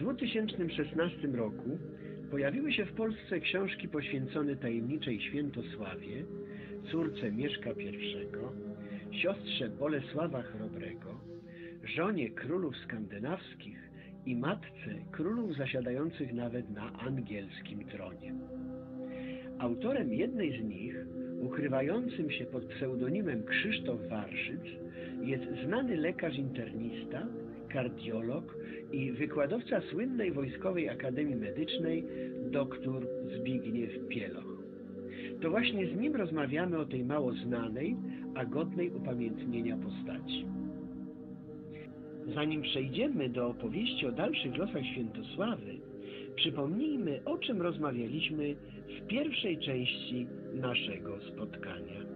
2016 roku pojawiły się w Polsce książki poświęcone tajemniczej Świętosławie, córce Mieszka I, siostrze Bolesława Chrobrego, żonie królów skandynawskich i matce królów zasiadających nawet na angielskim tronie. Autorem jednej z nich, ukrywającym się pod pseudonimem Krzysztof Warszyc, jest znany lekarz internista, kardiolog i wykładowca słynnej Wojskowej Akademii Medycznej dr Zbigniew Pieloch. To właśnie z nim rozmawiamy o tej mało znanej, a godnej upamiętnienia postaci. Zanim przejdziemy do opowieści o dalszych losach Świętosławy, przypomnijmy, o czym rozmawialiśmy w pierwszej części naszego spotkania.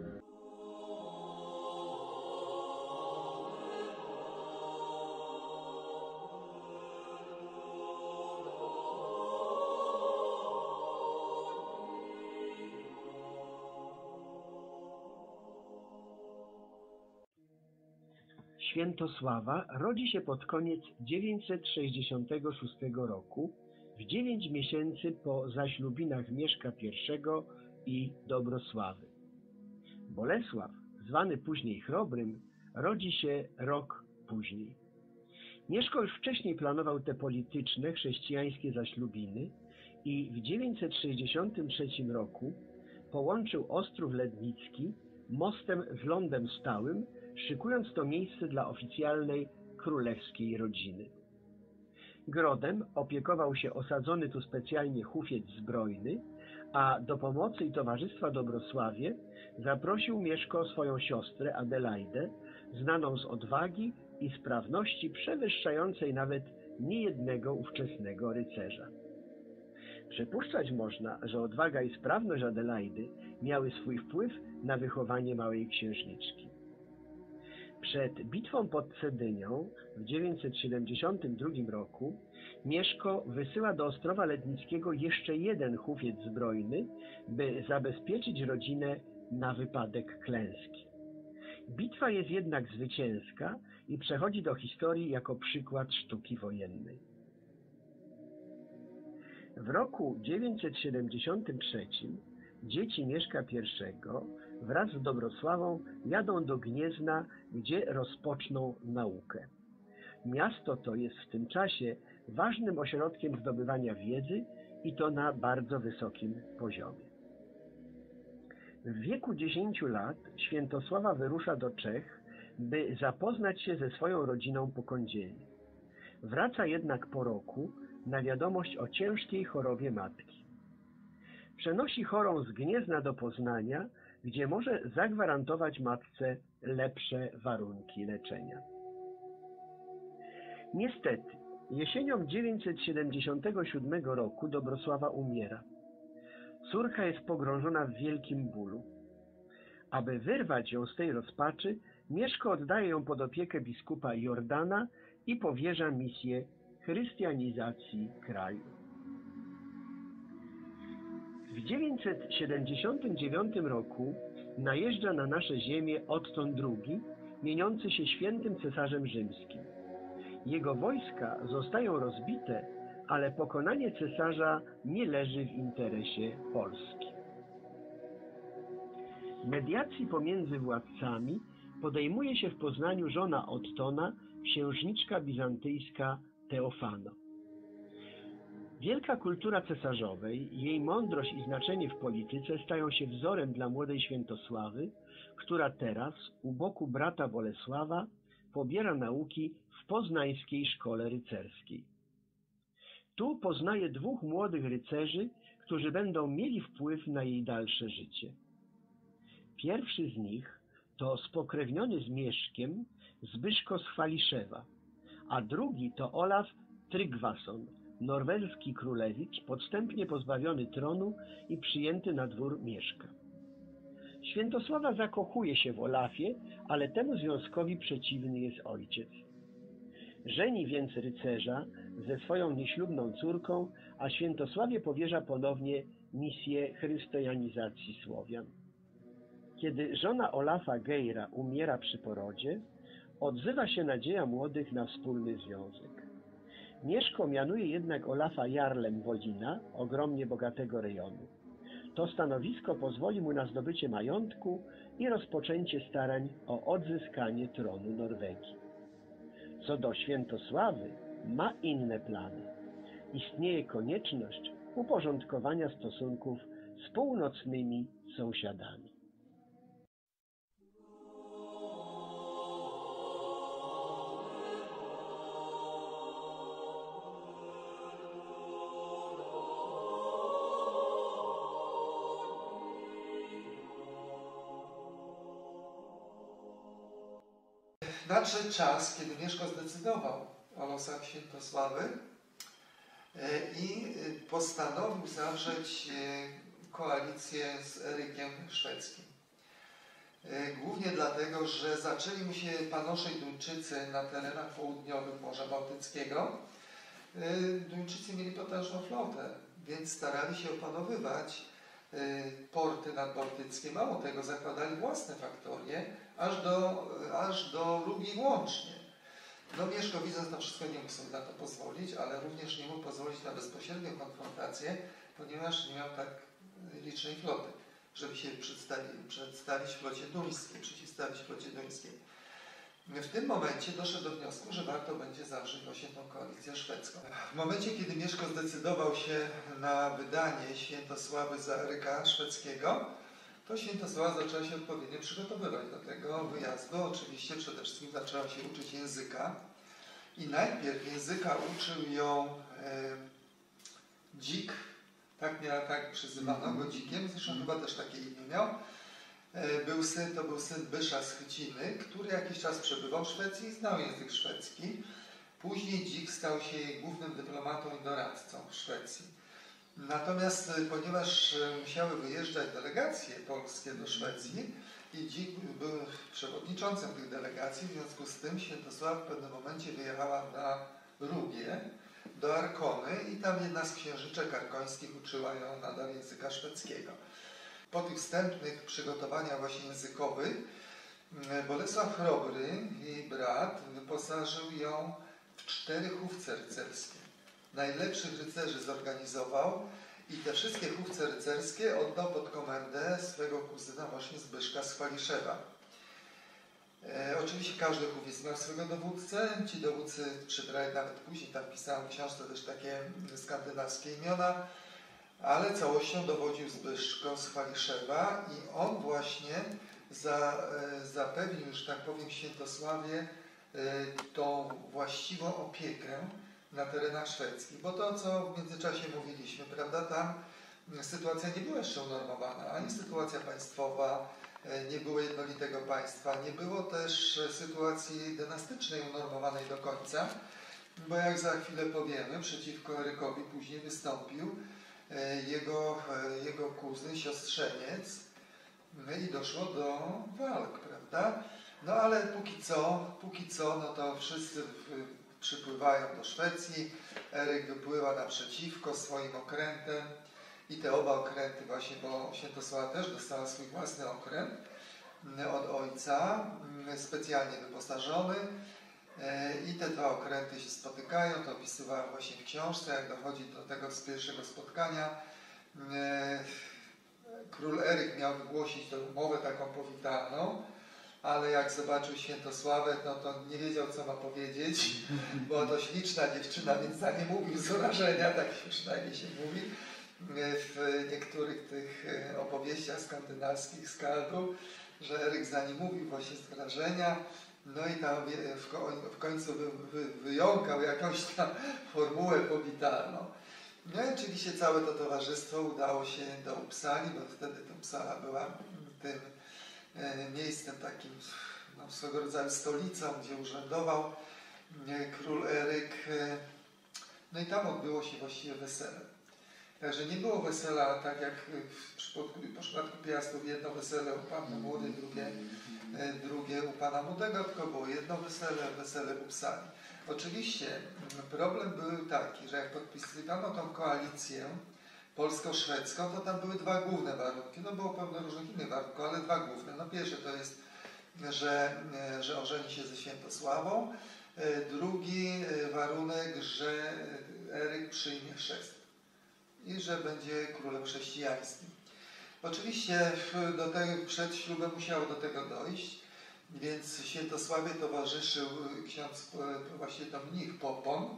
Świętosława rodzi się pod koniec 966 roku, w 9 miesięcy po zaślubinach Mieszka I i Dobrosławy. Bolesław, zwany później Chrobrym, rodzi się rok później. Mieszko już wcześniej planował te polityczne, chrześcijańskie zaślubiny i w 963 roku połączył Ostrów Lednicki mostem z lądem stałym, szykując to miejsce dla oficjalnej królewskiej rodziny. Grodem opiekował się osadzony tu specjalnie hufiec zbrojny, a do pomocy i towarzystwa Dobrosławie zaprosił Mieszko swoją siostrę Adelaidę, znaną z odwagi i sprawności przewyższającej nawet niejednego ówczesnego rycerza. Przypuszczać można, że odwaga i sprawność Adelaidy miały swój wpływ na wychowanie małej księżniczki. Przed bitwą pod Cedynią w 972 roku Mieszko wysyła do Ostrowa Lednickiego jeszcze jeden hufiec zbrojny, by zabezpieczyć rodzinę na wypadek klęski. Bitwa jest jednak zwycięska i przechodzi do historii jako przykład sztuki wojennej. W roku 973 dzieci Mieszka I wraz z Dobrosławą jadą do Gniezna, gdzie rozpoczną naukę. Miasto to jest w tym czasie ważnym ośrodkiem zdobywania wiedzy i to na bardzo wysokim poziomie. W wieku 10 lat Świętosława wyrusza do Czech, by zapoznać się ze swoją rodziną po kądzieli. Wraca jednak po roku na wiadomość o ciężkiej chorobie matki. Przenosi chorą z Gniezna do Poznania, gdzie może zagwarantować matce lepsze warunki leczenia. Niestety, jesienią 977 roku Dobrosława umiera. Córka jest pogrążona w wielkim bólu. Aby wyrwać ją z tej rozpaczy, Mieszko oddaje ją pod opiekę biskupa Jordana i powierza misję chrystianizacji kraju. W 979 roku najeżdża na nasze ziemię Otton II, mieniący się świętym cesarzem rzymskim. Jego wojska zostają rozbite, ale pokonanie cesarza nie leży w interesie Polski. Mediacji pomiędzy władcami podejmuje się w Poznaniu żona Ottona, księżniczka bizantyjska Teofano. Wielka kultura cesarzowej, jej mądrość i znaczenie w polityce stają się wzorem dla młodej Świętosławy, która teraz u boku brata Bolesława pobiera nauki w poznańskiej szkole rycerskiej. Tu poznaje dwóch młodych rycerzy, którzy będą mieli wpływ na jej dalsze życie. Pierwszy z nich to spokrewniony z Mieszkiem Zbyszko z Chwaliszewa, a drugi to Olaf Tryggvason, norweski królewicz, podstępnie pozbawiony tronu i przyjęty na dwór Mieszka. Świętosława zakochuje się w Olafie, ale temu związkowi przeciwny jest ojciec. Żeni więc rycerza ze swoją nieślubną córką, a Świętosławie powierza ponownie misję chrystianizacji Słowian. Kiedy żona Olafa Geira umiera przy porodzie, odzywa się nadzieja młodych na wspólny związek. Mieszko mianuje jednak Olafa jarlem Wolina, ogromnie bogatego rejonu. To stanowisko pozwoli mu na zdobycie majątku i rozpoczęcie starań o odzyskanie tronu Norwegii. Co do Świętosławy, ma inne plany. Istnieje konieczność uporządkowania stosunków z północnymi sąsiadami. Nadszedł czas, kiedy Mieszko zdecydował o losach Świętosławy i postanowił zawrzeć koalicję z Erykiem Szwedzkim. Głównie dlatego, że zaczęli mu się panoszeć Duńczycy na terenach południowych Morza Bałtyckiego. Duńczycy mieli potężną flotę, więc starali się opanowywać porty nadbałtyckie. Mało tego, zakładali własne faktorie, aż do Lublin łącznie. No Mieszko, widząc to wszystko, nie mógł sobie na to pozwolić, ale również nie mógł pozwolić na bezpośrednią konfrontację, ponieważ nie miał tak licznej floty, żeby się przeciwstawić flocie duńskiej. W tym momencie doszedł do wniosku, że warto będzie zawrzeć właśnie tą koalicję szwedzką. W momencie, kiedy Mieszko zdecydował się na wydanie Świętosławy za Eryka Szwedzkiego, to Świętosława zaczęła się odpowiednio przygotowywać do tego wyjazdu. Oczywiście przede wszystkim zaczęła się uczyć języka i najpierw języka uczył ją Dzik, tak przyzywano go Dzikiem, zresztą chyba też takie imię miał. To był syn Bysza z Chyciny, który jakiś czas przebywał w Szwecji i znał język szwedzki. Później Dzik stał się jej głównym dyplomatą i doradcą w Szwecji. Natomiast ponieważ musiały wyjeżdżać delegacje polskie do Szwecji i Dzik był przewodniczącym tych delegacji, w związku z tym Świętosława w pewnym momencie wyjechała na Rugię do Arkony i tam jedna z księżyczek arkońskich uczyła ją nadal języka szwedzkiego. Po tych wstępnych przygotowaniach właśnie językowych Bolesław Chrobry, jej brat, wyposażył ją w 4 chówce rycerskie. Najlepszych rycerzy zorganizował i te wszystkie chówce rycerskie oddał pod komendę swego kuzyna właśnie Zbyszka z Chwaliszewa. Oczywiście każdy chówiec miał swego dowódcę, ci dowódcy przybrali nawet później, tam pisałem w książce też takie skandynawskie imiona, ale całością dowodził Zbyszko z Chwaliszewa i on właśnie zapewnił, że tak powiem, Świętosławie tą właściwą opiekę na terenach szwedzkich, bo to, co w międzyczasie mówiliśmy, prawda, tam sytuacja nie była jeszcze unormowana, ani sytuacja państwowa, nie było jednolitego państwa, nie było też sytuacji dynastycznej unormowanej do końca, bo jak za chwilę powiemy, przeciwko Erykowi później wystąpił jego kuzyn, siostrzeniec, i doszło do walk, prawda? No ale póki co, no to wszyscy przypływają do Szwecji, Eryk wypływa naprzeciwko swoim okrętem i te oba okręty właśnie, bo Świętosława też dostała swój własny okręt od ojca, specjalnie wyposażony, i te dwa okręty się spotykają, to opisywałem właśnie w książce, jak dochodzi do tego pierwszego spotkania. Król Eryk miał wygłosić tę umowę taką powitalną, ale jak zobaczył Świętosławę, no to nie wiedział, co ma powiedzieć, bo to śliczna dziewczyna, więc za nie mówił z urażenia, tak przynajmniej się mówi w niektórych tych opowieściach skandynawskich, skaldów, że Eryk za nie mówił właśnie z wrażenia. No i tam w końcu wyjąkał jakąś tam formułę powitalną. No i oczywiście całe to towarzystwo udało się do Uppsali, bo wtedy to Uppsala była tym miejscem takim, no, swego rodzaju stolicą, gdzie urzędował król Eryk. No i tam odbyło się właściwie wesele. Także nie było wesela tak jak w przypadku Piastów, jedno wesele u panny młodej, drugie u pana młodego, tylko było jedno wesele w Uppsali. Oczywiście problem był taki, że jak podpisywano tą koalicję polsko-szwedzką, to tam były dwa główne warunki. No było pełno różnych innych warunków, ale dwa główne. No pierwsze to jest, że ożeni się ze Świętosławą. Drugi warunek, że Eryk przyjmie chrzest i że będzie królem chrześcijańskim. Oczywiście do tego, przed ślubem musiało do tego dojść, więc Świętosławie towarzyszył ksiądz, właśnie to mnich Popon,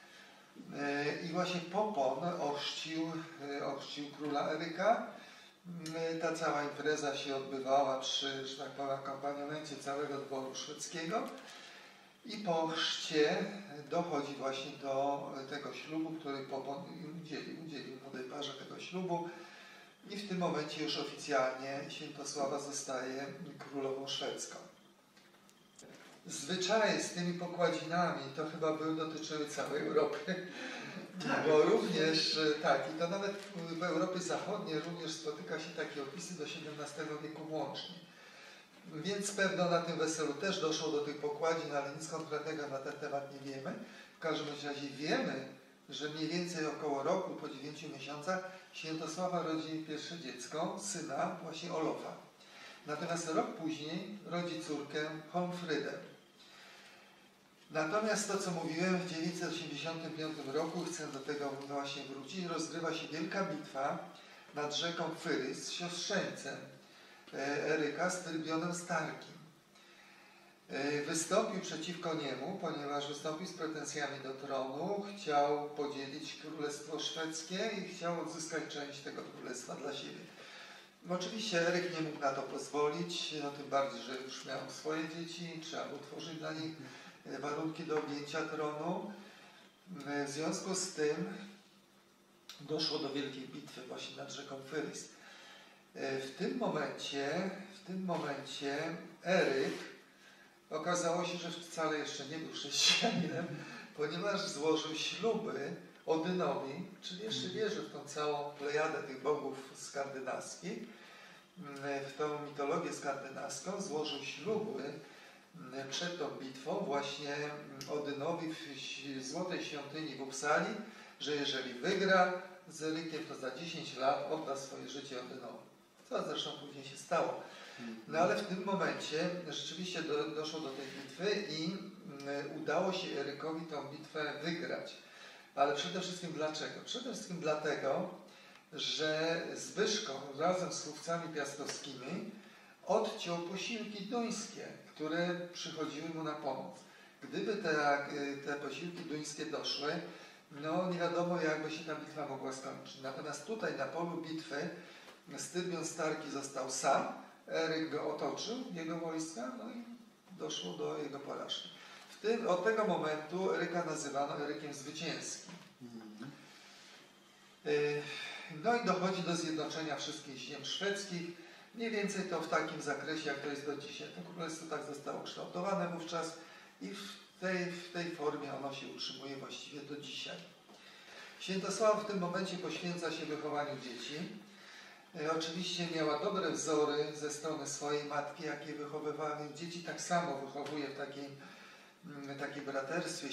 i właśnie Popon ochrzcił króla Eryka. Ta cała impreza się odbywała przy, że tak powiem, akompaniamencie całego dworu szwedzkiego i po chrzcie dochodzi właśnie do tego ślubu, który Popon udzielił młodej parze tego ślubu i w tym momencie już oficjalnie Świętosława zostaje królową szwedzką. Zwyczaje z tymi pokładzinami to chyba dotyczyły całej Europy, bo również, tak, i to nawet w Europie Zachodniej również spotyka się takie opisy do XVII wieku włącznie. Więc pewno na tym weselu też doszło do tych pokładzin, ale nic konkretnego na ten temat nie wiemy. W każdym razie wiemy, że mniej więcej około roku, po 9 miesiącach, Świętosława rodzi pierwsze dziecko, syna, właśnie Olofa. Natomiast rok później rodzi córkę Holmfrydę. Natomiast to, co mówiłem, w 985 roku, chcę do tego właśnie wrócić, rozgrywa się wielka bitwa nad rzeką Fyrys z siostrzeńcem Eryka, z Trybionem Starkim. Wystąpił przeciwko niemu, ponieważ wystąpił z pretensjami do tronu, chciał podzielić królestwo szwedzkie i chciał odzyskać część tego królestwa dla siebie. Oczywiście Eryk nie mógł na to pozwolić, no tym bardziej, że już miał swoje dzieci, trzeba było tworzyć dla nich warunki do objęcia tronu. W związku z tym doszło do wielkiej bitwy właśnie nad rzeką Fyrys. W tym momencie Eryk okazało się, że wcale jeszcze nie był chrześcijaninem, ponieważ złożył śluby Odynowi, czyli jeszcze wierzył w tą całą plejadę tych bogów skandynawskich, w tą mitologię skandynawską, złożył śluby przed tą bitwą właśnie Odynowi w Złotej Świątyni w Uppsali, że jeżeli wygra z Erykiem, to za 10 lat odda swoje życie Odynowi. Co zresztą później się stało. No ale w tym momencie rzeczywiście doszło do tej bitwy i udało się Erykowi tę bitwę wygrać. Ale przede wszystkim dlaczego? Przede wszystkim dlatego, że Zbyszko razem z chłopcami piastowskimi odciął posiłki duńskie, które przychodziły mu na pomoc. Gdyby te posiłki duńskie doszły, no nie wiadomo, jakby się ta bitwa mogła skończyć. Natomiast tutaj na polu bitwy Stybion Starki został sam, Eryk go otoczył, jego wojska, no i doszło do jego porażki. Od tego momentu Eryka nazywano Erykiem Zwycięskim. No i dochodzi do zjednoczenia wszystkich ziem szwedzkich. Mniej więcej to w takim zakresie, jak to jest do dzisiaj. To królestwo tak zostało kształtowane wówczas i w tej formie ono się utrzymuje właściwie do dzisiaj. Świętosława w tym momencie poświęca się wychowaniu dzieci. Oczywiście miała dobre wzory ze strony swojej matki, jakie wychowywała, więc dzieci tak samo wychowuje w takiej braterstwie,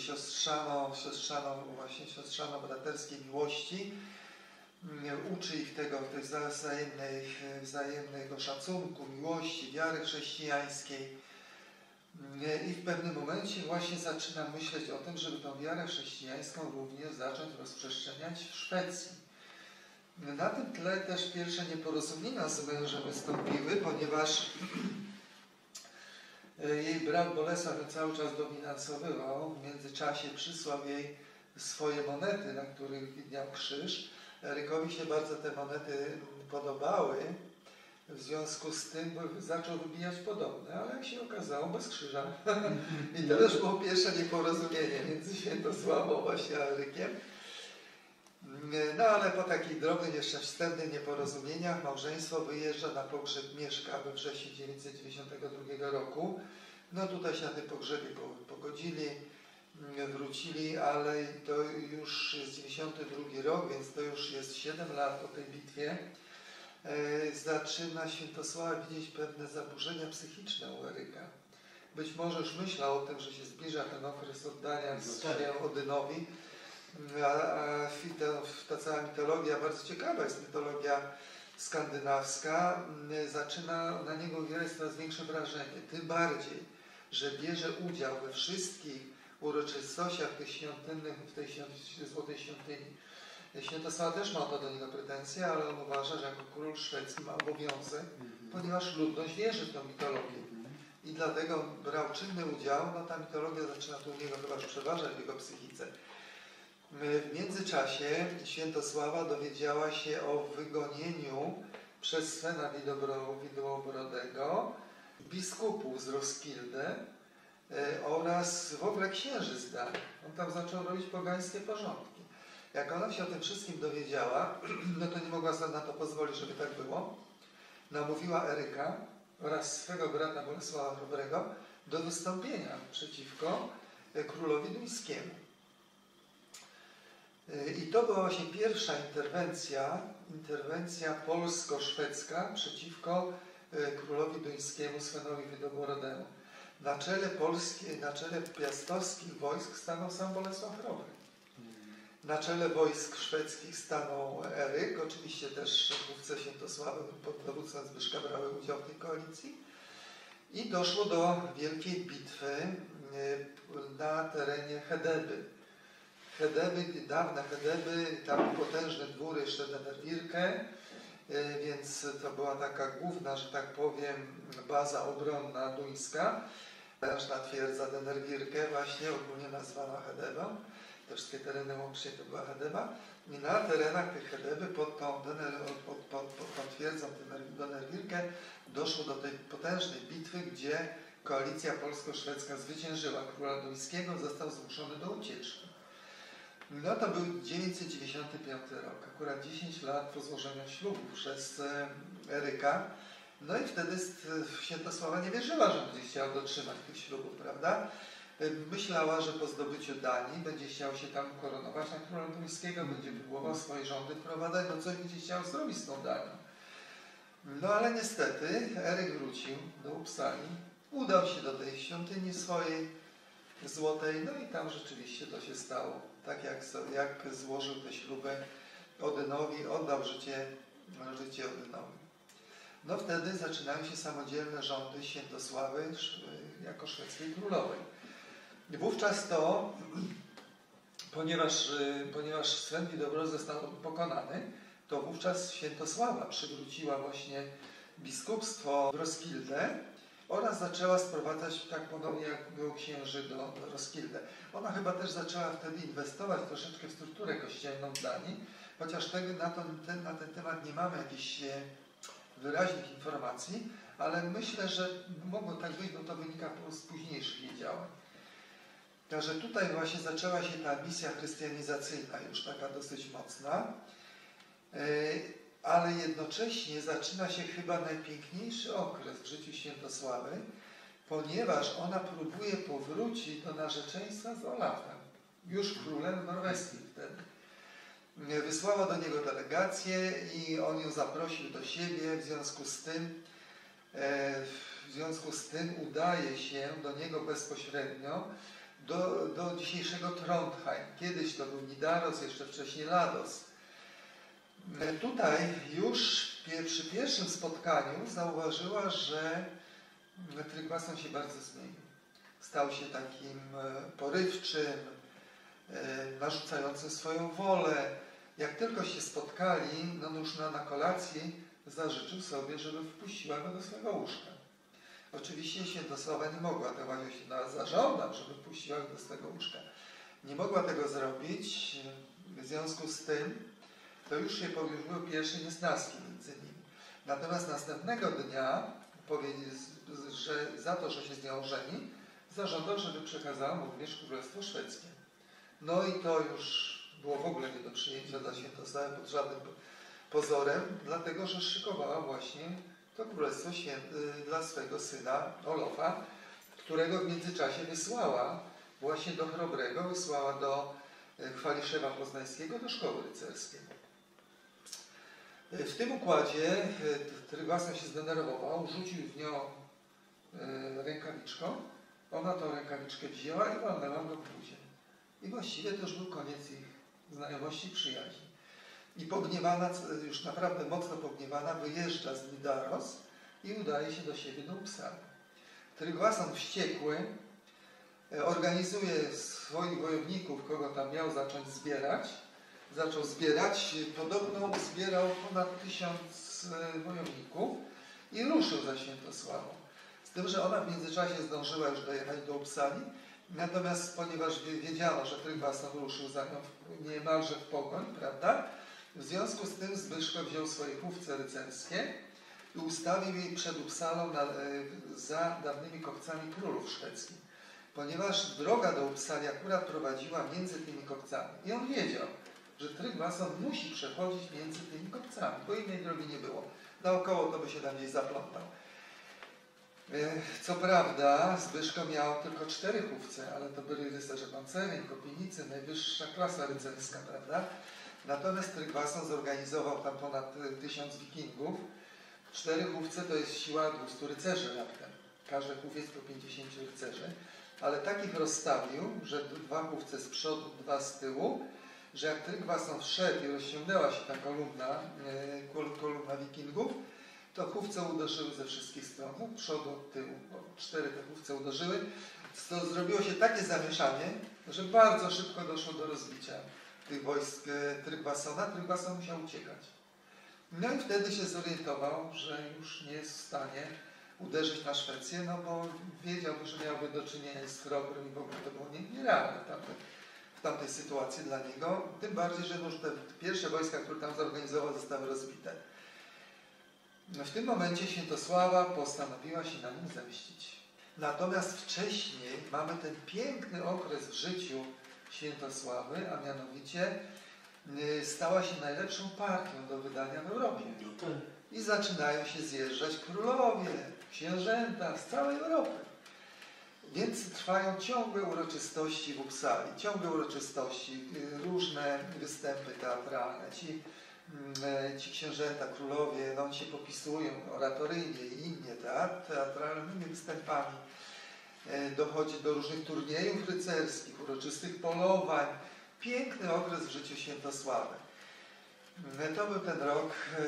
siostrzano-braterskiej miłości. Uczy ich tej wzajemnego szacunku, miłości, wiary chrześcijańskiej. I w pewnym momencie właśnie zaczyna myśleć o tym, żeby tą wiarę chrześcijańską również zacząć rozprzestrzeniać w Szwecji. Na tym tle też pierwsze nieporozumienia z mężem wystąpiły, ponieważ jej brat Bolesław cały czas dominansowywał. W międzyczasie przysłał jej swoje monety, na których widniał krzyż. Erykowi się bardzo te monety podobały. W związku z tym zaczął wybijać podobne, ale jak się okazało, bez krzyża. I to już było pierwsze nieporozumienie między Świętosławą właśnie a Erykiem. No ale po takich drobnych, jeszcze wstępnych nieporozumieniach małżeństwo wyjeżdża na pogrzeb Mieszka we wrześniu 1992 roku. No tutaj się na tym pogrzebie pogodzili, wrócili, ale to już jest 92 rok, więc to już jest 7 lat po tej bitwie. Zaczyna Świętosława widzieć pewne zaburzenia psychiczne u Eryka. Być może już myślał o tym, że się zbliża ten okres oddania się Odynowi, ta cała mitologia, bardzo ciekawa jest mitologia skandynawska, zaczyna na niego wywierać coraz większe wrażenie. Tym bardziej, że bierze udział we wszystkich uroczystościach tych świątynnych, w tej Złotej Świątyni. Świętosława też ma to do niego pretensje, ale on uważa, że jako król szwedzki ma obowiązek, ponieważ ludność wierzy w tą mitologię. I dlatego brał czynny udział, no ta mitologia zaczyna tu u niego chyba już przeważać w jego psychice. W międzyczasie Świętosława dowiedziała się o wygonieniu przez Svena Widłobrodego biskupów z Roskilde oraz w ogóle księży z Danii. On tam zaczął robić pogańskie porządki. Jak ona się o tym wszystkim dowiedziała, no to nie mogła sobie na to pozwolić, żeby tak było. Namówiła Eryka oraz swego brata Bolesława Chrobrego do wystąpienia przeciwko królowi duńskiemu. I to była właśnie pierwsza interwencja polsko-szwedzka przeciwko królowi duńskiemu Svenowi Widłobrodemu. Na czele piastowskich wojsk stanął sam Bolesław Chrobry. Na czele wojsk szwedzkich stanął Eryk, oczywiście też mówce Świętosławy pod dowództwem Zbyszka brały udział w tej koalicji. I doszło do wielkiej bitwy na terenie Hedeby. Dawne Hedeby, tam był potężny dwór jeszcze Denerwirke, więc to była taka główna, że tak powiem, baza obronna duńska. Potężna twierdza Denerwirke, właśnie ogólnie nazwana Hedebą. Te wszystkie tereny łącznie to była Hedeba. I na terenach tych Hedeby pod tą twierdzą Denerwirke doszło do tej potężnej bitwy, gdzie koalicja polsko-szwedzka zwyciężyła króla duńskiego, został zmuszony do ucieczki. No to był 995 rok, akurat 10 lat po złożeniu ślubu przez Eryka. No i wtedy Świętosława nie wierzyła, że będzie chciał dotrzymać tych ślubów, prawda? Myślała, że po zdobyciu Danii będzie chciał się tam ukoronować na króla duńskiego, będzie próbował swoje rządy wprowadzać, no coś będzie chciał zrobić z tą Danią. No ale niestety Eryk wrócił do Uppsali, udał się do tej świątyni swojej złotej, no i tam rzeczywiście to się stało. Tak jak złożył te śluby Odynowi, oddał życie Odynowi. No wtedy zaczynają się samodzielne rządy Świętosławy jako szwedzkiej królowej. I wówczas to, ponieważ Sven Widłobrodzy został pokonany, to wówczas Świętosława przywróciła właśnie biskupstwo w Roskilde oraz zaczęła sprowadzać, tak podobnie jak było księży do Roskilde. Ona chyba też zaczęła wtedy inwestować troszeczkę w strukturę kościelną w Danii, chociaż na ten temat nie mamy jakichś wyraźnych informacji, ale myślę, że mogło tak być, bo to wynika z późniejszych jej działań. Także tutaj właśnie zaczęła się ta misja chrystianizacyjna, już taka dosyć mocna, ale jednocześnie zaczyna się chyba najpiękniejszy okres w życiu Świętosławy, ponieważ ona próbuje powrócić do narzeczeństwa z Olafem, już królem norweskim wtedy. Wysłała do niego delegację i on ją zaprosił do siebie, w związku z tym udaje się do niego bezpośrednio do dzisiejszego Trondheim. Kiedyś to był Nidaros, jeszcze wcześniej Lados. Tutaj już przy pierwszym spotkaniu zauważyła, że Tryggvason się bardzo zmienił. Stał się takim porywczym, narzucającym swoją wolę. Jak tylko się spotkali, no już na kolacji zażyczył sobie, żeby wpuściła go do swojego łóżka. Oczywiście Świętosława nie mogła tego, zażądał, żeby wpuściła go do swojego łóżka. Nie mogła tego zrobić, w związku z tym to już były pierwsze niesnaski między nimi. Natomiast następnego dnia powiedział, że za to, że się z nią żeni, zażądał, żeby przekazała mu również Królestwo Szwedzkie. No i to już było w ogóle nie do przyjęcia dla Świętosławy pod żadnym pozorem, dlatego że szykowała właśnie to Królestwo dla swego syna Olafa, którego w międzyczasie wysłała właśnie do Chrobrego, wysłała do Chwaliszewa Poznańskiego, do szkoły rycerskiej. W tym układzie Tryggvason się zdenerwował, rzucił w nią rękawiczką, ona tą rękawiczkę wzięła i walnęła go w buzię. I właściwie to już był koniec ich znajomości i przyjaźni. I pogniewana, już naprawdę mocno pogniewana, wyjeżdża z Nidaros i udaje się do siebie do Uppsali. Tryggvason wściekły organizuje swoich wojowników, kogo tam miał zacząć zbierać. Zaczął zbierać, podobno zbierał ponad 1000 wojowników i ruszył za Świętosławą. Z tym, że ona w międzyczasie zdążyła już dojechać do Uppsali, natomiast ponieważ wiedziano, że Tryggvason ruszył za nią niemalże w pogoń, prawda? W związku z tym Zbyszko wziął swoje chówce rycerskie i ustawił jej przed Uppsalą za dawnymi kopcami królów szwedzkich, ponieważ droga do Uppsali akurat prowadziła między tymi kopcami. I on wiedział, że Tryggvason musi przechodzić między tymi kopcami, bo innej drogi nie było. Naokoło to by się tam gdzieś zaplątał. Co prawda Zbyszko miał tylko 4 chówce, ale to byli rycerze pancerni, kopienicy, najwyższa klasa rycerska, prawda? Natomiast Tryggvason zorganizował tam ponad 1000 wikingów. 4 chówce to jest siła 200 rycerzy raptem. Każdy chówiec po 50 rycerzy. Ale takich rozstawił, że 2 chówce z przodu, 2 z tyłu, że jak Tryggvason wszedł i rozciągnęła się ta kolumna wikingów, to chówce uderzyły ze wszystkich stron, od przodu, od tyłu. 4 te chówce uderzyły. To zrobiło się takie zamieszanie, że bardzo szybko doszło do rozbicia tych wojsk Tryggvasona. Tryggvason musiał uciekać. No i wtedy się zorientował, że już nie jest w stanie uderzyć na Szwecję, no bo wiedział, że miałby do czynienia z chrobrym i w ogóle to było nierealne w tamtej sytuacji dla niego. Tym bardziej, że już te pierwsze wojska, które tam zorganizował, zostały rozbite. No w tym momencie Świętosława postanowiła się na nim zemścić. Natomiast wcześniej mamy ten piękny okres w życiu Świętosławy, a mianowicie stała się najlepszą partią do wydania w Europie. I zaczynają się zjeżdżać królowie, księżęta z całej Europy. Więc trwają ciągłe uroczystości w Uppsali, ciągłe uroczystości, różne występy teatralne. Ci księżęta, królowie, no, oni się popisują oratoryjnie i innie teatralnymi występami. Dochodzi do różnych turniejów rycerskich, uroczystych polowań. Piękny okres w życiu Świętosławy. To był ten rok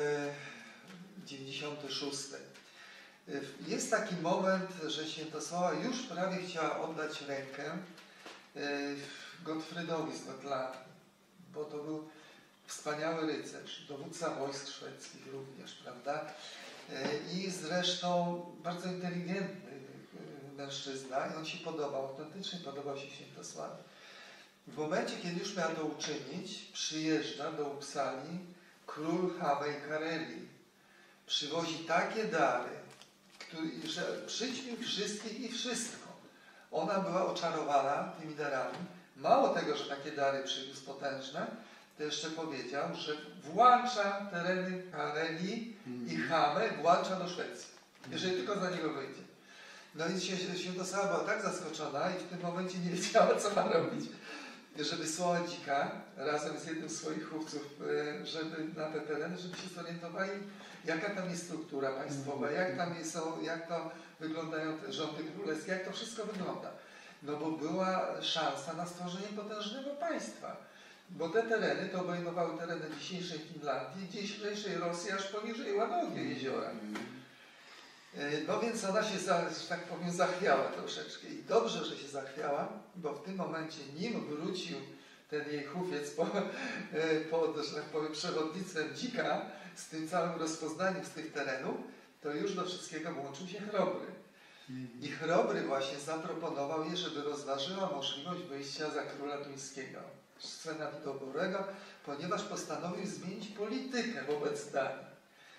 96. Jest taki moment, że Świętosława już prawie chciała oddać rękę Gottfriedowi z Gotlandii, bo to był wspaniały rycerz, dowódca wojsk szwedzkich również, prawda? I zresztą bardzo inteligentny mężczyzna i on się podobał, autentycznie podobał się Świętosławie. W momencie, kiedy już miał to uczynić, przyjeżdża do Uppsali król Hamej Kareli. Przywozi takie dary, że przyćmił wszystkich i wszystko. Ona była oczarowana tymi darami. Mało tego, że takie dary przywiózł potężne, to jeszcze powiedział, że włącza tereny Kareli i Hamę, włącza do Szwecji, jeżeli tylko za niego wyjdzie. No i Świętosława była tak zaskoczona i w tym momencie nie wiedziała, co ma robić, że wysłała dzika razem z jednym z swoich chłopców, żeby na te tereny, żeby się zorientowali, jaka tam jest struktura państwowa, jak to wyglądają te rządy królewskie, jak to wszystko wygląda. No bo była szansa na stworzenie potężnego państwa. Bo te tereny to obejmowały tereny dzisiejszej Finlandii, dzisiejszej Rosji, aż poniżej Ładowie jeziora. No więc ona się, że tak powiem, zachwiała troszeczkę. I dobrze, że się zachwiała, bo w tym momencie, nim wrócił ten jej chówiec pod że tak powiem, przewodnictwem dzika, z tym całym rozpoznaniem z tych terenów, to już do wszystkiego włączył się Chrobry. I Chrobry właśnie zaproponował jej, żeby rozważyła możliwość wyjścia za króla duńskiego, Svena Widoborego, ponieważ postanowił zmienić politykę wobec Danii.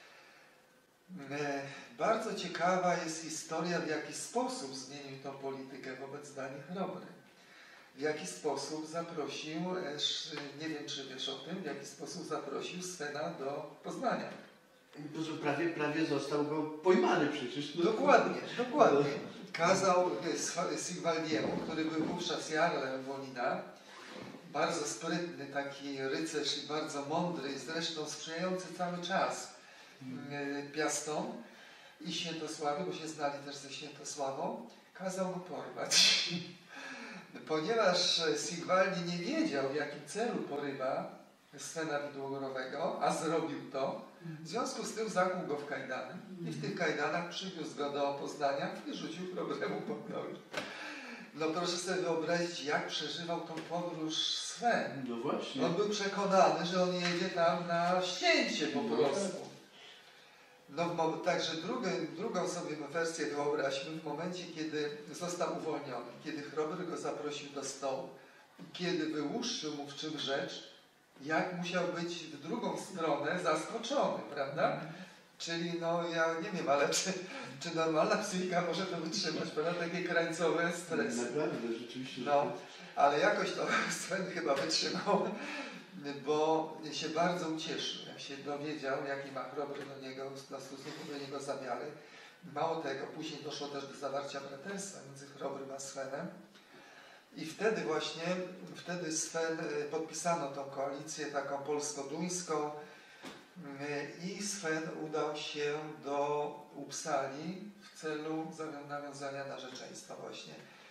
Bardzo ciekawa jest historia, w jaki sposób zmienił tą politykę wobec Danii Chrobry. W jaki sposób zaprosił, nie wiem czy wiesz o tym, w jaki sposób zaprosił Svena do Poznania. Prawie został go pojmany przecież. Dokładnie. Kazał Sigvaldiemu, który był wówczas jarlem Wolina, bardzo sprytny taki rycerz i bardzo mądry i zresztą sprzyjający cały czas Piastom i Świętosławie, bo się znali też ze Świętosławą, kazał go porwać. Ponieważ Sigvaldi nie wiedział, w jakim celu porywa Svena Widłogorowego, a zrobił to, w związku z tym zakuł go w kajdany i w tych kajdanach przywiózł go do Poznania i rzucił Chrobremu pod nogi. No proszę sobie wyobrazić, jak przeżywał tą podróż Sven. No właśnie. On był przekonany, że on jedzie tam na ścięcie po prostu. No, także drugą sobie wersję wyobraźmy w momencie, kiedy został uwolniony, kiedy Chrobry go zaprosił do stołu i kiedy wyłuszczył mu w czym rzecz, jak musiał być w drugą stronę zaskoczony, prawda? Czyli no ja nie wiem, ale czy normalna psychika może to wytrzymać, prawda? Takie krańcowe stresy. Naprawdę, rzeczywiście. No, ale jakoś to Sven chyba wytrzymał, bo się bardzo ucieszył, jak się dowiedział, jaki ma Chrobry do niego, na stosunku do niego zamiary. Mało tego, później doszło też do zawarcia braterstwa między Chrobrym a Svenem. I wtedy Sven, podpisano tą koalicję taką polsko-duńską i Sven udał się do Uppsali w celu nawiązania narzeczeństwa właśnie,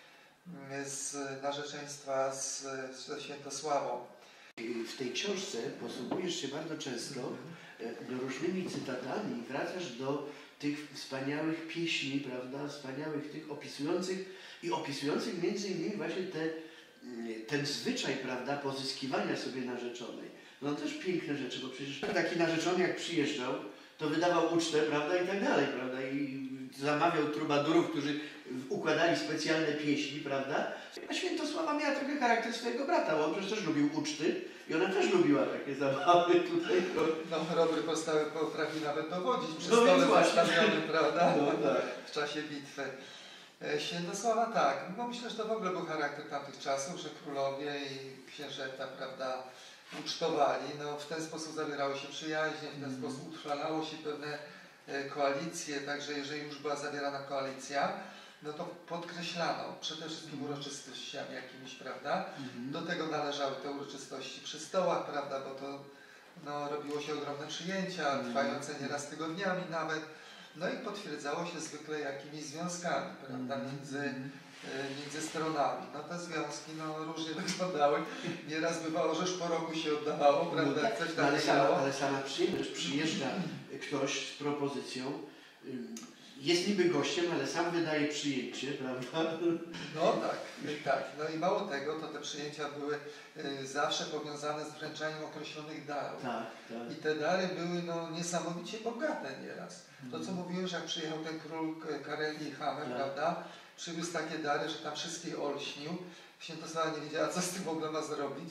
narzeczeństwa ze Świętosławą. W tej książce posługujesz się bardzo często różnymi cytatami i wracasz do tych wspaniałych pieśni, prawda, wspaniałych tych opisujących między innymi właśnie ten zwyczaj, prawda, pozyskiwania sobie narzeczonej. No też piękne rzeczy, bo przecież taki narzeczony jak przyjeżdżał, to wydawał ucztę, prawda, i tak dalej, prawda, i zamawiał trubadurów, którzy układali specjalne pieśni, prawda. A Świętosława miała trochę charakter swojego brata, bo on przecież też lubił uczty i ona też lubiła takie zabawy tutaj. No Chrobry potrafi nawet dowodzić przy No stole właśnie. zastawionym, prawda, No, tak. w czasie bitwy. Świętosława tak, no myślę, że to w ogóle był charakter tamtych czasów, że królowie i księżęta, prawda, ucztowali, no w ten sposób zawierały się przyjaźnie, w ten sposób utrwalało się pewne koalicje, także jeżeli już była zawierana koalicja, no to podkreślano przede wszystkim uroczystościami jakimiś, prawda? Do tego należały te uroczystości przy stołach, prawda, bo to no, robiło się ogromne przyjęcia, trwające nieraz tygodniami nawet. No i potwierdzało się zwykle jakimiś związkami, prawda, między stronami. No te związki no, różnie wyglądały. Nieraz bywało, że już po roku się oddawało, prawda, jak coś tam ale sama przyjemność, przyjeżdża ktoś z propozycją, jest niby gościem, ale sam wydaje przyjęcie, prawda? No tak, tak. No i mało tego, to te przyjęcia były zawsze powiązane z wręczaniem określonych darów. Tak, tak. I te dary były no, niesamowicie bogate nieraz. To co mówiłem, że jak przyjechał ten król Kareli Hammer, Tak. prawda, przywiózł takie dary, że tam wszystkich olśnił. Świętosława nie wiedziała, co z tym w ogóle ma zrobić.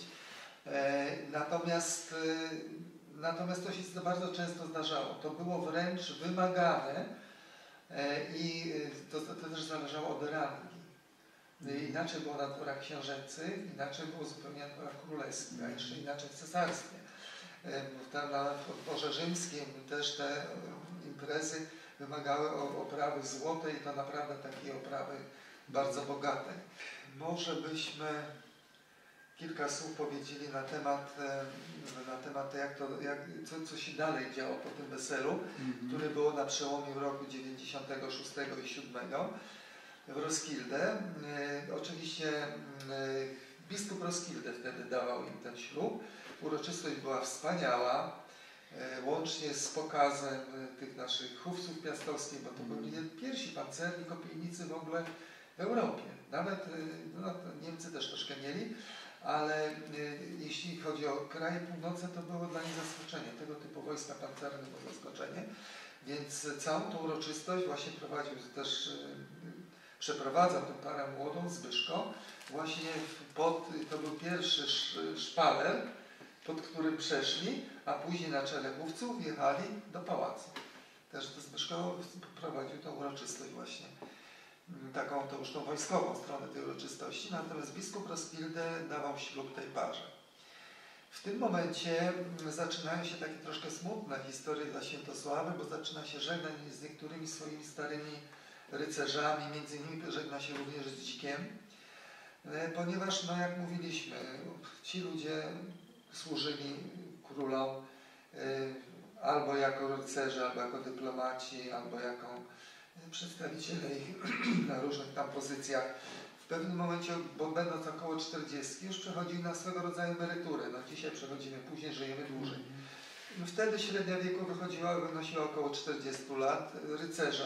Natomiast to się bardzo często zdarzało. To było wręcz wymagane i to też zależało od rangi. Inaczej było na dworach książęcych, inaczej było zupełnie na dworach królewskich, a jeszcze inaczej w cesarstwie. Tam na dworze rzymskim też te imprezy wymagały oprawy złotej, to naprawdę takie oprawy bardzo bogate. Może byśmy kilka słów powiedzieli na temat co się dalej działo po tym weselu, które było na przełomie roku 96 i 7 w Roskilde. Oczywiście biskup Roskilde wtedy dawał im ten ślub. Uroczystość była wspaniała, łącznie z pokazem tych naszych chówców piastowskich, bo to byli pierwsi pancerni kopiejnicy w ogóle w Europie. Nawet no, Niemcy też troszkę mieli, ale jeśli chodzi o kraje północne, to było dla nich zaskoczenie. Tego typu wojska pancerne było zaskoczenie. Więc całą tą uroczystość właśnie przeprowadzał tę parę młodą, Zbyszko, właśnie to był pierwszy szpaler, pod którym przeszli, a później na czele mówców jechali do pałacu. Też Zbyszko prowadził tę uroczystość właśnie, taką to już tą wojskową stronę tej uroczystości, natomiast biskup Roskilde dawał ślub tej parze. W tym momencie zaczynają się takie troszkę smutne historie dla Świętosławy, bo zaczyna się żegnać z niektórymi swoimi starymi rycerzami, między innymi żegna się również z Dzikiem, ponieważ, no jak mówiliśmy, ci ludzie służyli królom albo jako rycerze, albo jako dyplomaci, albo jako przedstawiciele ich na różnych tam pozycjach. W pewnym momencie, bo będąc około 40, już przechodzili na swego rodzaju emeryturę. No dzisiaj przechodzimy później, żyjemy dłużej. Wtedy średnia wieku wynosiła około 40 lat rycerza.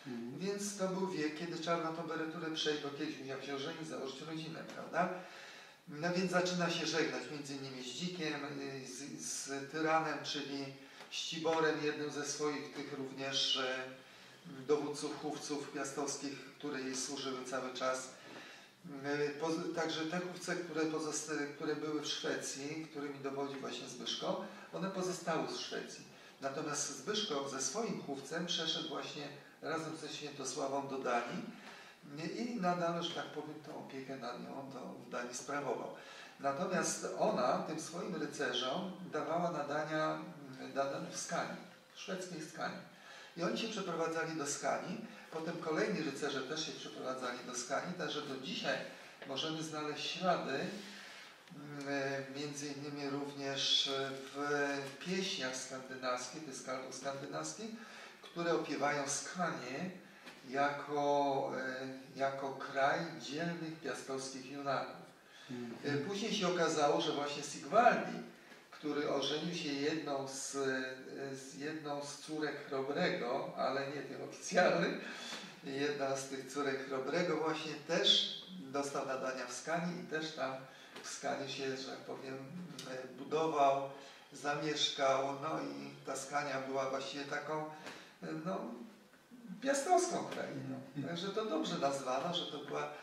Więc to był wiek, kiedy trzeba na tą emeryturę przejść, bo kiedyś musiał się ożenić, założyć rodzinę, prawda? No więc zaczyna się żegnać między innymi z Dzikiem, z Tyranem, czyli Ściborem, jednym ze swoich tych również dowódców chówców piastowskich, które jej służyły cały czas. Także te chówce, które były w Szwecji, którymi dowodził właśnie Zbyszko, one pozostały z Szwecji. Natomiast Zbyszko ze swoim chówcem przeszedł właśnie razem ze Świętosławą do Danii i nadal, że tak powiem, tą opiekę nad nią w Danii sprawował. Natomiast ona tym swoim rycerzom dawała nadania w Skanii, w szwedzkiej Skanii. I oni się przeprowadzali do Skanii, potem kolejni rycerze też się przeprowadzali do Skanii, także do dzisiaj możemy znaleźć ślady, między innymi również w pieśniach skandynawskich, tych skaldów skandynawskich, które opiewają Skanię jako kraj dzielnych piastowskich junaków. Później się okazało, że właśnie Sigvaldi, który ożenił się jedną z córek Chrobrego, ale nie tych oficjalnych, jedna z tych córek Chrobrego właśnie też dostał nadania w Skanii i też tam w Skanii się, że tak powiem, budował, zamieszkał, no i ta Skania była właściwie taką, no, piastowską krainą. Także to dobrze nazwano, że to była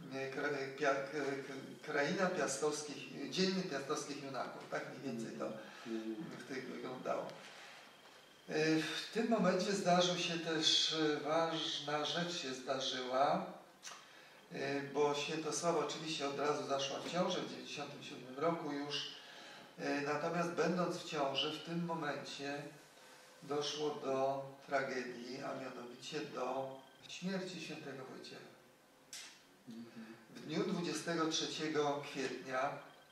kraina piastowskich, dzielnych piastowskich junaków. Tak mniej więcej to w tych wyglądało. W tym momencie zdarzył się też, ważna rzecz się zdarzyła, bo Świętosława oczywiście od razu zaszła w ciążę w 1997 roku już, natomiast będąc w ciąży w tym momencie doszło do tragedii, a mianowicie do śmierci świętego Wojciecha. W dniu 23 kwietnia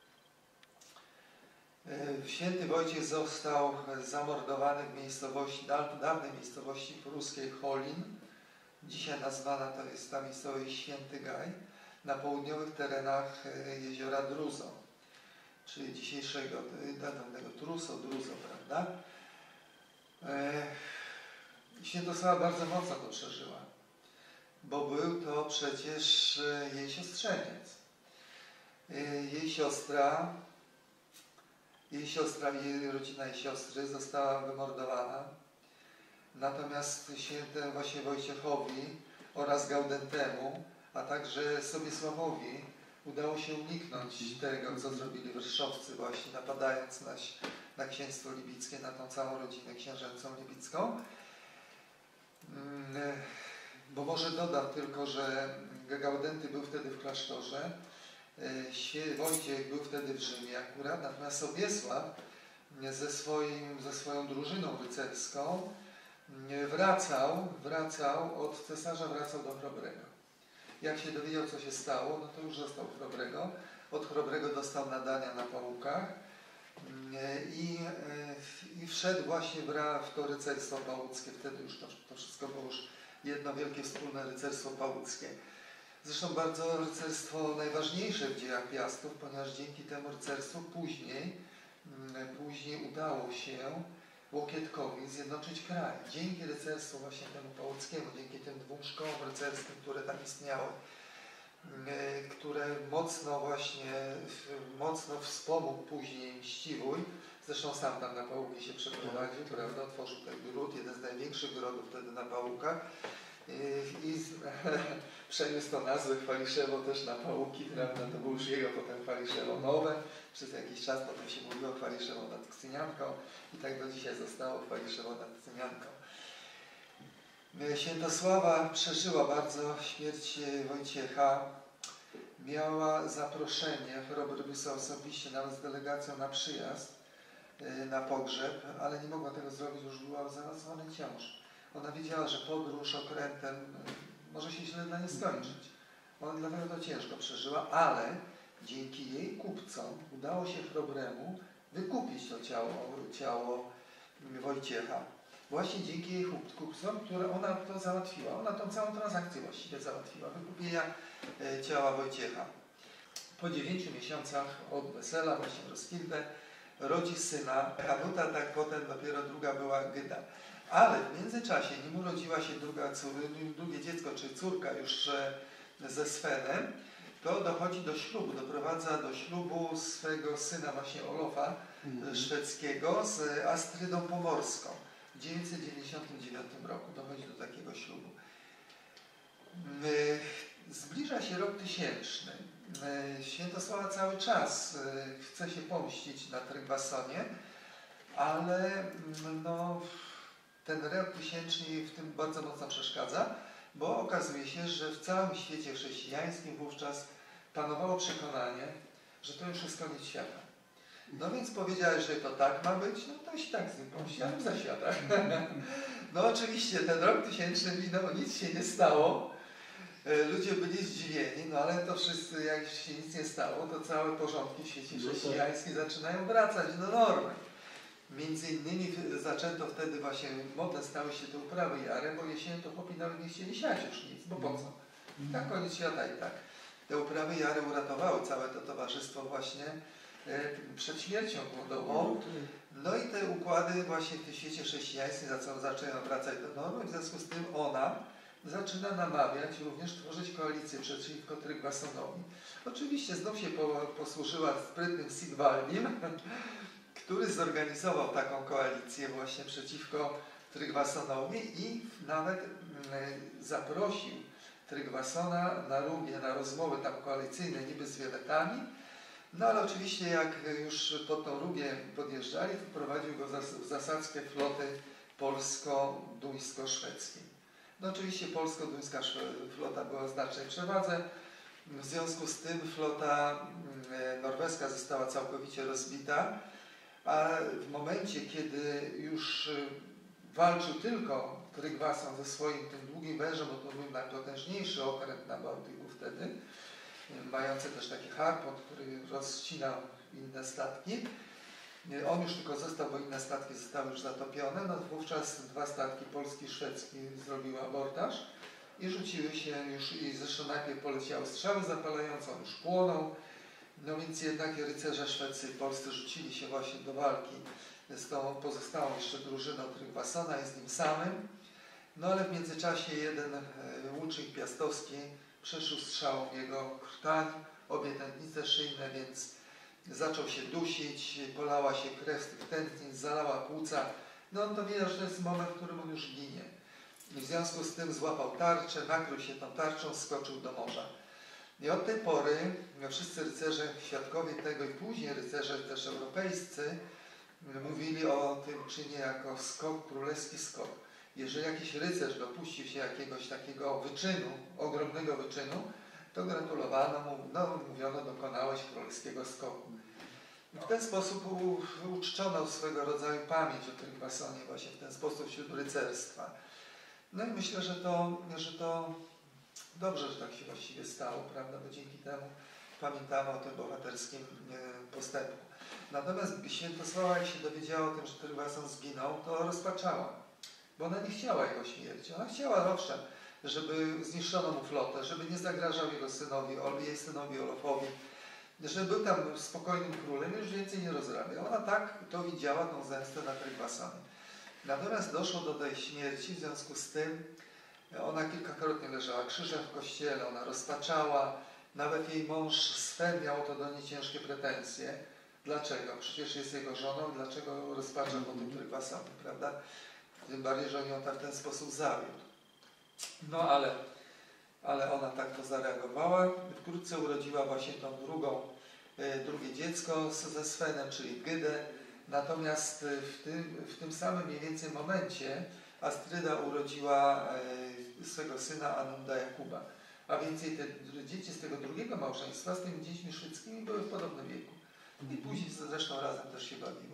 święty Wojciech został zamordowany w miejscowości, dawnej miejscowości pruskiej Cholin. Dzisiaj nazwana to jest ta miejscowość Święty Gaj, na południowych terenach jeziora Druzo, czyli dzisiejszego, dawnego Druzo, prawda? Świętosława bardzo mocno to przeżyła, bo był to przecież jej siostrzeniec. Jej siostra i rodzina jej siostry została wymordowana. Natomiast świętemu właśnie Wojciechowi oraz Gaudentemu, a także Sobiesławowi udało się uniknąć tego, co zrobili wyrszowcy właśnie, napadając na księstwo libickie, na tą całą rodzinę księżęcą libicką. Bo może dodam tylko, że Gaudenty był wtedy w klasztorze, Wojciech był wtedy w Rzymie akurat, natomiast Sobiesław ze swoją drużyną rycerską wracał od cesarza, wracał do Chrobrego. Jak się dowiedział, co się stało, no to już został Chrobrego. Od Chrobrego dostał nadania na Pałukach i wszedł właśnie w to rycerstwo pałuckie. Wtedy już to wszystko było już jedno wielkie wspólne rycerstwo pałuckie. Zresztą bardzo rycerstwo najważniejsze w dziejach Piastów, ponieważ dzięki temu rycerstwu później udało się Łokietkowi zjednoczyć kraj. Dzięki rycerstwu właśnie temu pałuckiemu, dzięki tym dwóm szkołom rycerskim, które tam istniały, które mocno wspomógł później Mściwój. Zresztą sam tam na Pałuki się przeprowadził, prawda? Otworzył ten gród, jeden z największych grodów wtedy na Pałukach. I przeniósł to nazwę Chwaliszewo też na Pałuki, prawda? To było już jego potem Chwaliszewo nowe. Przez jakiś czas potem się mówiło Chwaliszewo nad Kcynianką i tak do dzisiaj zostało Chwaliszewo nad Kcynianką. Świętosława przeżyła bardzo śmierć Wojciecha. Miała zaproszenie, Chrobry wysłał osobiście nawet z delegacją na przyjazd, na pogrzeb, ale nie mogła tego zrobić, już była w zaawansowanej ciąży. Ona wiedziała, że podróż okrętem może się źle dla niej skończyć. Ona dlatego to ciężko przeżyła, ale dzięki jej kupcom udało się Chrobremu wykupić to ciało Wojciecha. Właśnie dzięki jej kupcom, które ona to załatwiła. Ona tą całą transakcję właściwie załatwiła, wykupienia ciała Wojciecha. Po 9 miesiącach od wesela, właśnie Roskilde, rodzi syna Hanuta, tak potem dopiero druga była Gyda. Ale w międzyczasie, nim urodziła się drugie dziecko, czy córka już ze Svenem, to dochodzi do ślubu, doprowadza do ślubu swego syna właśnie Olofa szwedzkiego z Astrydą Pomorską. W 999 roku dochodzi do takiego ślubu. Zbliża się rok 1000. Świętosława cały czas chce się pomścić na Trygvassonie, ale no, ten rok 1000 jej w tym bardzo mocno przeszkadza, bo okazuje się, że w całym świecie chrześcijańskim wówczas panowało przekonanie, że to już jest koniec świata. No więc powiedziałeś, że to tak ma być, no to się tak z nim pomściłem za świata. No oczywiście ten rok 1000 minął, nic się nie stało. Ludzie byli zdziwieni, no ale to wszyscy, jak się nic nie stało, to całe porządki w świecie chrześcijańskim zaczynają wracać do normy. Między innymi zaczęto wtedy właśnie, modne stały się te uprawy jare, bo jesienią to chłopi nawet nie chcieli siać już nic, bo po co? Tak koniec świata i tak. Te uprawy jare uratowały całe to towarzystwo właśnie przed śmiercią głodową. No i te układy właśnie w tym świecie chrześcijańskim zaczynają wracać do normy, w związku z tym ona zaczyna namawiać, również tworzyć koalicję przeciwko Trygvassonowi. Oczywiście znów się posłużyła sprytnym Sigvaldim, który zorganizował taką koalicję właśnie przeciwko Trygvassonowi i nawet zaprosił Trygvassona na Rugię, na rozmowy tam koalicyjne niby z Wieletami. No ale oczywiście jak już pod tą Rugię podjeżdżali, to wprowadził go w zasadzkę floty polsko-duńsko-szwedzkiej. No oczywiście polsko-duńska flota była w znacznej przewadze. W związku z tym flota norweska została całkowicie rozbita, a w momencie, kiedy już walczył tylko Trygvasson ze swoim tym długim wężem, bo to był najpotężniejszy okręt na Bałtyku wtedy, mający też taki harpun, który rozcinał inne statki. On już tylko został, bo inne statki zostały już zatopione. No wówczas dwa statki polski i szwedzki zrobiły abordaż i rzuciły się już, i zresztą najpierw poleciały strzały zapalające, on już płonął. No więc jednak rycerze szwedzcy i polscy rzucili się właśnie do walki z tą pozostałą jeszcze drużyną Trygvassona i z nim samym. No ale w międzyczasie jeden łucznik piastowski przeszył strzałą jego krtań, obie tętnice szyjne, więc zaczął się dusić, polała się krew z tych tętnic, zalała płuca. No on to wiedział, że to jest moment, w którym on już ginie. I w związku z tym złapał tarczę, nakrył się tą tarczą, skoczył do morza. I od tej pory wszyscy rycerze, świadkowie tego i później rycerze też europejscy mówili o tym czynie jako skok, królewski skok. Jeżeli jakiś rycerz dopuścił się jakiegoś takiego wyczynu, ogromnego wyczynu, to gratulowano mu, no mówiono, dokonałeś królewskiego skoku. W ten sposób uczczono swego rodzaju pamięć o Trygvassonie właśnie w ten sposób wśród rycerstwa. No i myślę, że to dobrze, że tak się właściwie stało, prawda, bo dzięki temu pamiętamy o tym bohaterskim postępu. Natomiast Świętosława, jak się dowiedziała o tym, że Trygvasson zginął, to rozpaczała, bo ona nie chciała jego śmierci. Ona chciała, owszem, żeby zniszczono mu flotę, żeby nie zagrażał jego synowi, jej synowi Olofowi, że był tam spokojnym królem i już więcej nie rozrabiał. Ona tak to widziała, tą zemstę na Trygvassonie. Natomiast doszło do tej śmierci, w związku z tym ona kilkakrotnie leżała krzyżem w kościele, ona rozpaczała, nawet jej mąż Sven miał to do niej ciężkie pretensje. Dlaczego? Przecież jest jego żoną, dlaczego rozpacza po tym Trygvassonie, prawda? Tym bardziej, że on ją tak w ten sposób zawiódł. No ale ona tak to zareagowała. Wkrótce urodziła właśnie tą drugie dziecko ze Svenem, czyli Gydę. Natomiast w tym samym mniej więcej momencie Astryda urodziła swego syna Anunda Jakuba. A więcej te dzieci z tego drugiego małżeństwa z tymi dziećmi szwedzkimi były w podobnym wieku. I później zresztą razem też się bawiły.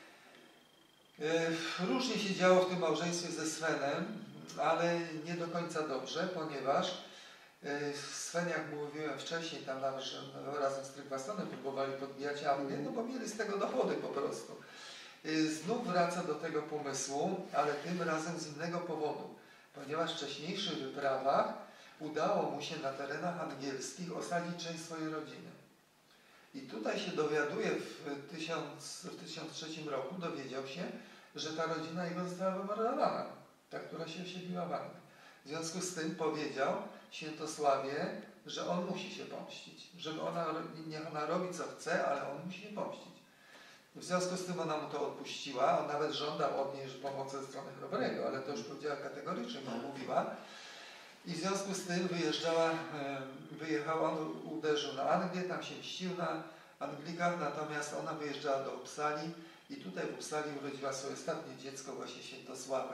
Różnie się działo w tym małżeństwie ze Svenem, ale nie do końca dobrze, ponieważ Sven, jak mówiłem wcześniej, tam nawet, że razem z Trygvassonem próbowali podbijać Anglię, no bo mieli z tego dochody po prostu. Znów wraca do tego pomysłu, ale tym razem z innego powodu, ponieważ w wcześniejszych wyprawach udało mu się na terenach angielskich osadzić część swojej rodziny. I tutaj się dowiaduje w 1003 roku, dowiedział się, że ta rodzina jego została wymordowana, ta, która się wsiedliła w Anglii. W związku z tym powiedział Świętosławie, że on musi się pomścić, niech ona robi co chce, ale on musi się pomścić. W związku z tym ona mu to odpuściła, on nawet żądał od niej pomocy ze strony Chrobrego, ale to już powiedziała kategorycznie, mu mówiła. I w związku z tym wyjechał, on uderzył na Anglię, tam się mścił na Anglikach, natomiast ona wyjeżdżała do Uppsali i tutaj w Uppsali urodziła swoje ostatnie dziecko, właśnie Świętosławę.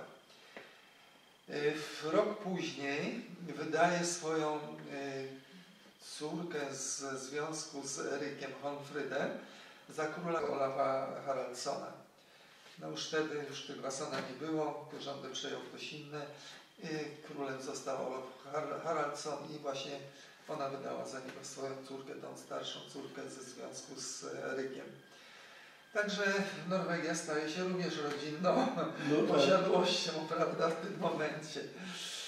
Rok później wydaje swoją córkę ze związku z Erykiem Honfrydem za króla Olafa Haraldssona. No już wtedy tego Assona nie było, rządy przejął ktoś inny. Królem został Olaf Haraldsson i właśnie ona wydała za niego swoją córkę, tą starszą córkę ze związku z Erykiem. Także Norwegia staje się również rodzinną posiadłością, prawda, w tym momencie.